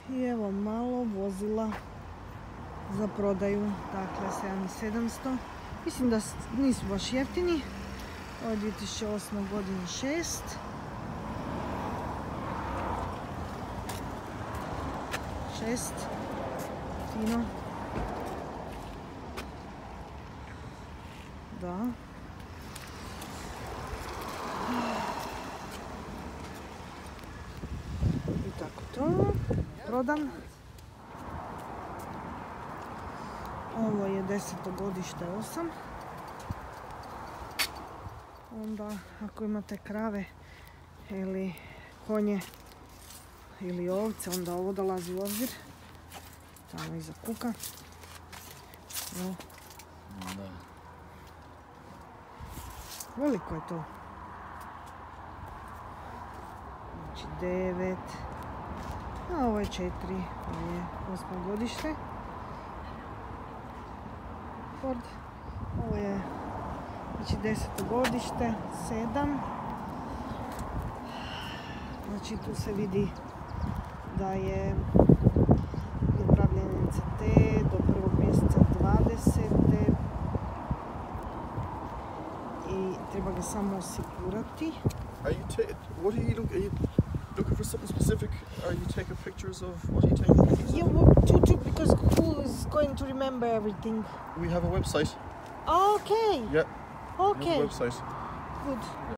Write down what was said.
I evo malo vozila za prodaju, dakle 7700. Mislim da nisu baš jeftini. Ovo je 2008. godini 6. Fino. Da. I tako to. Prodan. Ovo je 10. godište 8. Onda ako imate krave ili konje ili ovce, onda ovo dolazi u obzir. Tamo iza kuka. No. Da. Veliko je to. Znači 9. A ovo je 4. Ovo je 8. godište. Ford. Ovo je znači 10. godište 7. Znači tu se vidi da je napravljen NCT do 1. mjeseca 20. I treba ga samo osigurati. What are you looking for something specific? Are you taking pictures of what are you taking pictures of? Yeah, because who is going to remember everything? We have a website. Okay. Yeah. Okay. We have a website. Good.